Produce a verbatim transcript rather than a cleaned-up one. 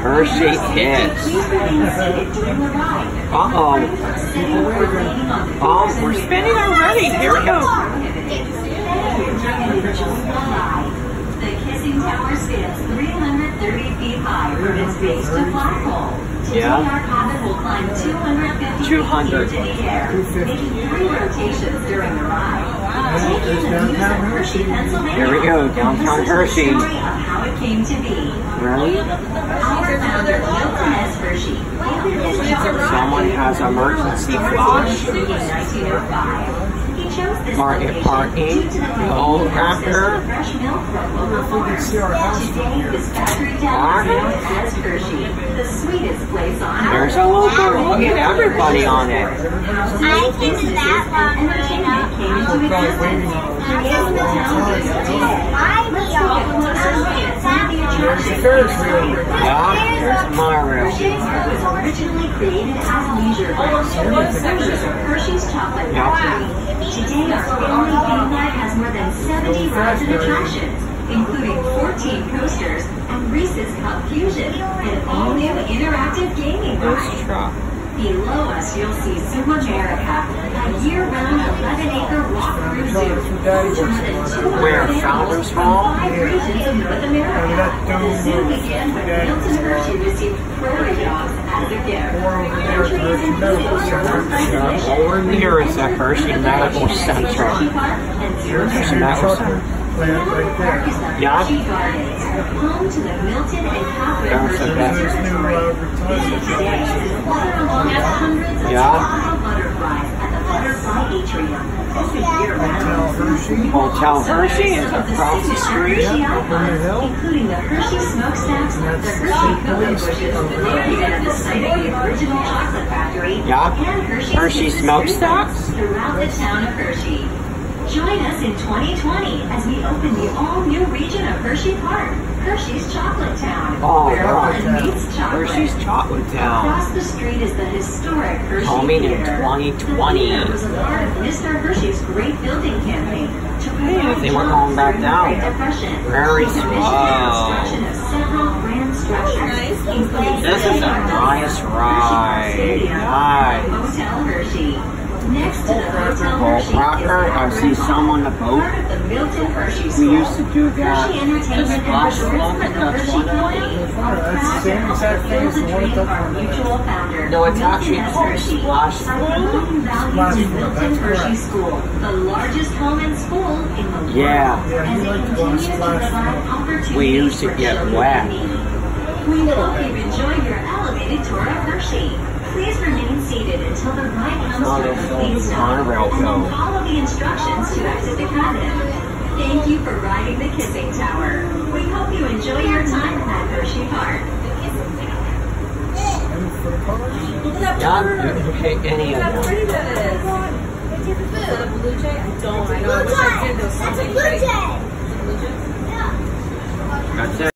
Hershey Kiss. Uh-oh. Oh, we're spinning already. Here we go. The Kissing Tower stands three hundred thirty feet high from its base to flagpole. Today Yeah. our cabin will climb two hundred fifty two hundred. feet into the air, making three rotations during the ride. Take in the views of Hershey, Pennsylvania. Here we go, downtown Hershey. This is the story of how it came to be. Ready? Our founder, Milton S. Hershey, founded his chocolate Someone has emergency flush. in nineteen oh five. He chose this Market location parking. due to the Oh, convenience after. of fresh milk from local farms. Today, this factory town is known as Hershey, the sweetest place on earth. There's a logo. Look at everybody on it. I think that one Entertainment came into existence, creating the town it is today. Let's take a closer look at some of the attractions. Yeah, there's Mario. Hershey's was originally created as a leisure park. Hershey's Chocolate Factory. Today, our family theme park has more than seventy rides and attractions, including fourteen coasters and Reese's Cup Fusion, an all-new interactive gaming ride. Below us, you'll see Zoo America, a year-round eleven-acre walk-through zoo. Where Founders Hall? Five regions of North America. The zoo began when Milton Hershey received prairie dogs as a gift. Countries including Over here is the Hershey Medical Center. Hershey Medical Center. Yeah. Hershey Gardens, home to the Milton and Catherine There's the Hershey best. Conservatory. Visit today to flutter along with hundreds of Yeah. tropical butterflies at the Butterfly Atrium. Open year-round. Hotel Hershey is across the street. Hershey icons, including the Hershey smokestacks, the Hershey cookie bushes, located at the site of the original chocolate factory, Yeah. and Hershey, Hershey smokestacks? throughout the town of Hershey. Join us in twenty twenty as we open the all-new region of Hershey Park, Hershey's Chocolate Town, Oh, where right. fun meets chocolate. Hershey's Chocolate Town. Across the street is the historic Hershey Coming in Theater. twenty The twenty. theater was a part of Mister Hershey's Great Building Campaign to provide Hey, they were jobs going back during the down. Great Depression. Very He commissioned the slow. construction of several grand structures, including This is a nice ride. Nice. Hotel Hershey. Next to the Hotel Boat Hershey rocker. is I see some on the boat. part of the Milton Hershey We School. used to do that. Hershey Entertainment and Splash Resorts Club, and the that's Hershey one of them. Company are proud to help fulfill the dream of our mutual founder, No, it's Milton actually S. called Hershey. Splash By promoting values in Milton Hershey School, the largest home and school in the world. Yeah. As they continue to provide opportunities We used to for get children wet. in need. We hope you've enjoyed your elevated tour of Hershey. Please remain seated until the ride comes Oh, to a there's complete no stop, monorail and then go. follow the instructions to exit the cabin. Thank you for riding the Kissing Tower. We hope you enjoy your time at Hershey Park. Yeah, you can pick any of How them. pretty that is. Is that a blue jay? I don't. I know. I wish I did. There was something Blue right. Jay. Blue jay? That's it.